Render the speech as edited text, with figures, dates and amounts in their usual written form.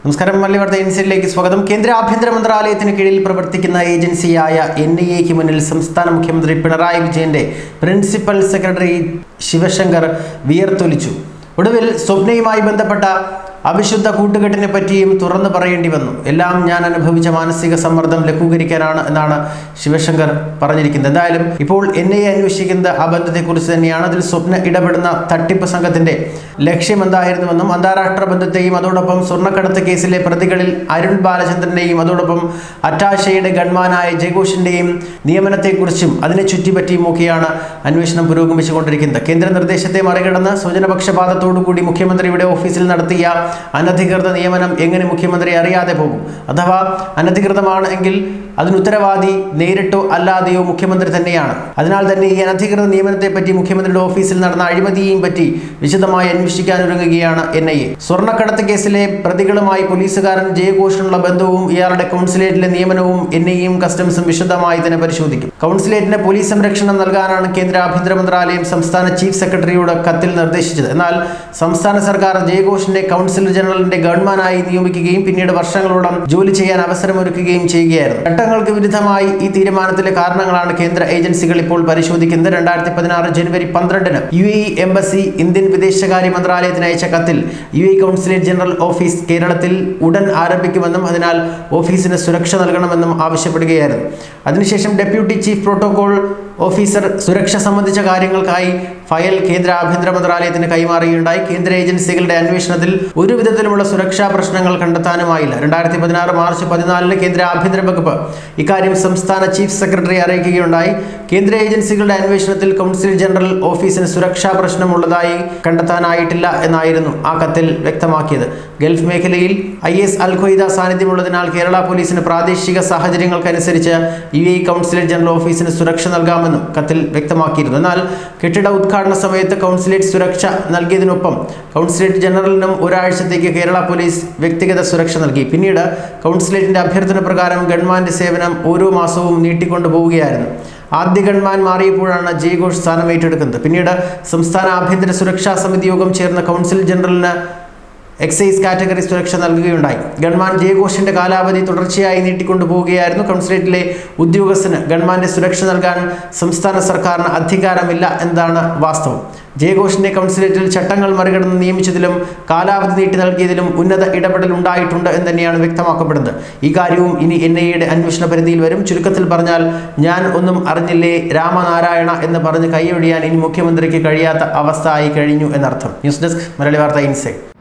നമസ്കാരം. മലയാളി വാർത്ത ഏജൻസിയിലേക്ക് സ്വാഗതം. കേന്ദ്ര ആഭ്യന്തര മന്ത്രാലയത്തിന് കീഴിൽ പ്രവർത്തിക്കുന്ന ഏജൻസിയായ NIAക്ക് മുന്നിൽ സംസ്ഥാന മുഖ്യമന്ത്രി പിണറായി വിജയന്റെ പ്രിൻസിപ്പൽ സെക്രട്ടറി ശിവശങ്കർ വിയർത്തൊലിച്ചു. ഒടുവിൽ സ്വപ്നയുമായി ബന്ധപ്പെട്ട അവിശുദ്ധ കൂട്ടുകെട്ടിനെ പറ്റിയും തുറന്നു പറയേണ്ടി വന്നു. എല്ലാം ഞാൻ അനുഭവിച്ച മാനസിക സമ്മർദ്ദം ലഘൂകരിക്കാനാണ് എന്നാണ് ശിവശങ്കർ പറഞ്ഞിരിക്കുന്നത്. എന്തായാലും ഇപ്പോൾ NIA അന്വേഷിക്കുന്നത് ആ ബന്ധത്തെക്കുറിച്ച് തന്നെയാണ്. അതിൽ സ്വപ്ന ഇടപെടുന്ന തട്ടിപ്പ് സംഘത്തിന്റെ ലക്ഷ്യം എന്തായിരുന്നുവെന്നും അന്താരാഷ്ട്ര ബന്ധത്തെയും അതോടൊപ്പം സ്വർണ്ണക്കടത്ത് കേസിലെ പ്രതികളിൽ അരുൺ ബാലചന്ദ്രന്റെയും അതോടൊപ്പം അറ്റാഷയുടെ ഗൺമാനായ ജയഘോഷിന്റെയും നിയമനത്തെക്കുറിച്ചും അതിനെ ചുറ്റിപ്പറ്റിയുമൊക്കെയാണ് അന്വേഷണം പുരോഗമിച്ചുകൊണ്ടിരിക്കുന്നത്. കേന്ദ്ര നിർദ്ദേശത്തെ മറികടന്ന് സ്വജനപക്ഷപാതത്തോടുകൂടി മുഖ്യമന്ത്രിയുടെ ഓഫീസിൽ നടത്തിയ അനധികൃത നിയമനം എങ്ങനെ മുഖ്യമന്ത്രി അറിയാതെ പോകും? അഥവാ അനധികൃതമാണ് എങ്കിൽ അതിന് ഉത്തരവാദി നേരിട്ടോ അല്ലാതെയോ മുഖ്യമന്ത്രി തന്നെയാണ്. അതിനാൽ തന്നെ ഈ അനധികൃത നിയമനത്തെ പറ്റി മുഖ്യമന്ത്രിയുടെ ഓഫീസിൽ നടന്ന അഴിമതിയെയും പറ്റി വിശദമായി അന്വേഷിക്കാനൊരുങ്ങുകയാണ് NIA. സ്വർണ്ണക്കടത്ത് കേസിലെ പ്രതികളുമായി പോലീസുകാരൻ ജയഘോഷിനുള്ള ബന്ധവും ഇയാളുടെ കൗൺസിലേറ്റിലെ നിയമനവും NIAയും കസ്റ്റംസും വിശദമായി തന്നെ പരിശോധിക്കും. കൗൺസിലേറ്റിന് പോലീസ് സംരക്ഷണം നൽകാനാണ് കേന്ദ്ര ആഭ്യന്തര മന്ത്രാലയം സംസ്ഥാന ചീഫ് സെക്രട്ടറിയോട് കത്തിൽ നിർദ്ദേശിച്ചത്. എന്നാൽ സംസ്ഥാന സർക്കാർ ജയഘോഷിനെ കൗൺസിലർ ജനറലിന്റെ ഗവൺമെന്റായി നിയമിക്കുകയും പിന്നീട് വർഷങ്ങളോളം ജോലി ചെയ്യാൻ അവസരമൊരുക്കുകയും ചെയ്യുകയായിരുന്നു. ചട്ടങ്ങൾക്ക് വിരുദ്ധമായി ഈ തീരുമാനത്തിലെ കാരണങ്ങളാണ് കേന്ദ്ര ഏജൻസികൾ ഇപ്പോൾ പരിശോധിക്കുന്നത്. 2016 ജനുവരി 12-ന് UAE എംബസി ഇന്ത്യൻ വിദേശകാര്യ മന്ത്രാലയത്തിന് അയച്ച കത്തിൽ UAE കൗൺസിലേറ്റ് ജനറൽ ഓഫീസ് കേരളത്തിൽ ഉടൻ ആരംഭിക്കുമെന്നും അതിനാൽ ഓഫീസിന് സുരക്ഷ നൽകണമെന്നും ആവശ്യപ്പെടുകയായിരുന്നു. അതിനുശേഷം ഡെപ്യൂട്ടി ചീഫ് പ്രോട്ടോകോൾ ഓഫീസർ സുരക്ഷ സംബന്ധിച്ച കാര്യങ്ങൾക്കായി ഫയൽ കേന്ദ്ര ആഭ്യന്തര മന്ത്രാലയത്തിന് കൈമാറുകയുണ്ടായി. കേന്ദ്ര ഏജൻസികളുടെ അന്വേഷണത്തിൽ ഒരു വിധത്തിലുമുള്ള സുരക്ഷാ പ്രശ്നങ്ങൾ കണ്ടെത്താനുമായില്ല. 2016 മാർച്ച് 14-ന് കേന്ദ്ര ആഭ്യന്തര വകുപ്പ് ഇക്കാര്യം സംസ്ഥാന ചീഫ് സെക്രട്ടറി അറിയിക്കുകയുണ്ടായി. കേന്ദ്ര ഏജൻസികളുടെ അന്വേഷണത്തിൽ കൗൺസിൽ ജനറൽ ഓഫീസിന് സുരക്ഷാ പ്രശ്നമുള്ളതായി കണ്ടെത്താനായിട്ടില്ല എന്നായിരുന്നു ആ കത്തിൽ വ്യക്തമാക്കിയത്. ഗൾഫ് മേഖലയിൽ IS അൽ-ഖ്വയ്ദ സാന്നിധ്യമുള്ളതിനാൽ കേരള പോലീസിന് പ്രാദേശിക സാഹചര്യങ്ങൾക്കനുസരിച്ച് UAE കൗൺസിലേറ്റ് ജനറൽ ഓഫീസിന് സുരക്ഷ നൽകാമെന്നും കത്തിൽ വ്യക്തമാക്കിയിരുന്നു. എന്നാൽ കെട്ടിട ഉദ്ഘാടന സമയത്ത് കൗൺസിലേറ്റ് സുരക്ഷ നൽകിയതിനൊപ്പം കൗൺസിലേറ്റ് ജനറലിനും ഒരാഴ്ചത്തേക്ക് കേരള പോലീസ് വ്യക്തിഗത സുരക്ഷ നൽകി. പിന്നീട് കൗൺസിലേറ്റിന്റെ അഭ്യർത്ഥന പ്രകാരം ഗവൺമെന്റ് സേവനം ഓരോ മാസവും നീട്ടിക്കൊണ്ടുപോവുകയായിരുന്നു. ആദ്യ ഗവൺമെന്റ് മാറിയപ്പോഴാണ് ജയഘോഷ് സ്ഥാനം ഏറ്റെടുക്കുന്നത്. പിന്നീട് സംസ്ഥാന ആഭ്യന്തര സുരക്ഷാ സമിതി യോഗം ചേർന്ന കൗൺസിൽ ജനറലിന് എക്സൈസ് കാറ്റഗറി സുരക്ഷ നൽകുകയുണ്ടായി. ഗവൺമെന്റ് ജയഘോഷിന്റെ കാലാവധി തുടർച്ചയായി നീട്ടിക്കൊണ്ടുപോവുകയായിരുന്നു. കൗൺസിലേറ്റിലെ ഉദ്യോഗസ്ഥന് ഗവൺമെന്റ് സുരക്ഷ നൽകാൻ സംസ്ഥാന സർക്കാരിന് അധികാരമില്ല എന്നതാണ് വാസ്തവം. ജയഘോഷിനെ കൗൺസിലേറ്റിൽ ചട്ടങ്ങൾ മറികടന്ന് നിയമിച്ചതിലും കാലാവധി നീട്ടി നൽകിയതിലും ഉന്നത ഇടപെടൽ ഉണ്ടായിട്ടുണ്ട് എന്ന് തന്നെയാണ് വ്യക്തമാക്കപ്പെടുന്നത്. ഈ കാര്യവും ഇനി NIAയുടെ അന്വേഷണ പരിധിയിൽ വരും. ചുരുക്കത്തിൽ പറഞ്ഞാൽ ഞാൻ ഒന്നും അറിഞ്ഞില്ലേ രാമനാരായണ എന്ന് പറഞ്ഞ് കൈയൊഴിയാൻ ഇനി മുഖ്യമന്ത്രിക്ക് കഴിയാത്ത അവസ്ഥ ആയി കഴിഞ്ഞു എന്നർത്ഥം. ന്യൂസ് ഡെസ്ക് മലയാളി വാർത്ത ഇൻസൈറ്റ്.